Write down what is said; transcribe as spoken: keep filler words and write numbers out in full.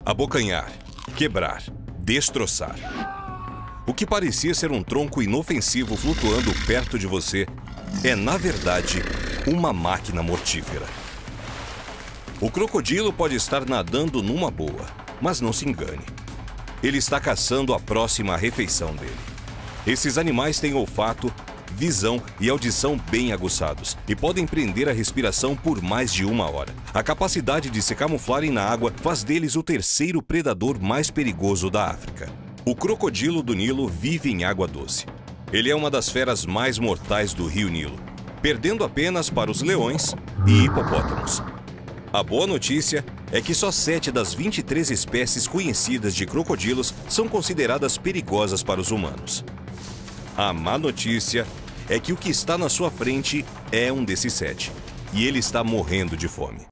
Abocanhar, quebrar, destroçar. O que parecia ser um tronco inofensivo flutuando perto de você é, na verdade, uma máquina mortífera. O crocodilo pode estar nadando numa boa, mas não se engane. Ele está caçando a próxima refeição dele. Esses animais têm olfato, visão e audição bem aguçados e podem prender a respiração por mais de uma hora. A capacidade de se camuflarem na água faz deles o terceiro predador mais perigoso da África. O crocodilo do Nilo vive em água doce. Ele é uma das feras mais mortais do rio Nilo, perdendo apenas para os leões e hipopótamos. A boa notícia é que só sete das vinte e três espécies conhecidas de crocodilos são consideradas perigosas para os humanos. A má notícia é que o que está na sua frente é um desses sete, e ele está morrendo de fome.